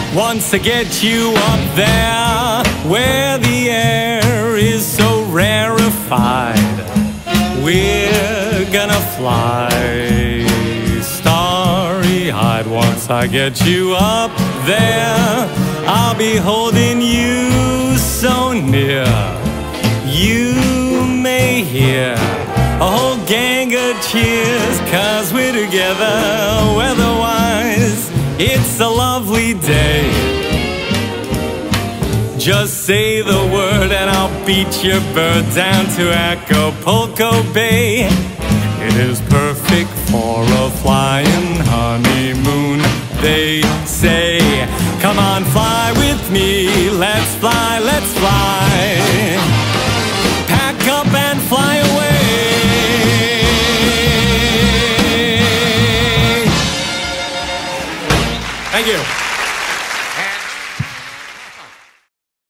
Once I get you up there, where the air is so rarefied, we're gonna fly starry-eyed. Once I get you up there, I'll be holding you so near. You may hear a whole gang of cheers, 'cause we're together weather-wise. It's a lovely day. Just say the word and I'll beat your bird down to Acapulco Bay. It is perfect for a flying honeymoon, they say. Come on, fly with me, let's fly, let's fly. Pack up and fly away. Thank you.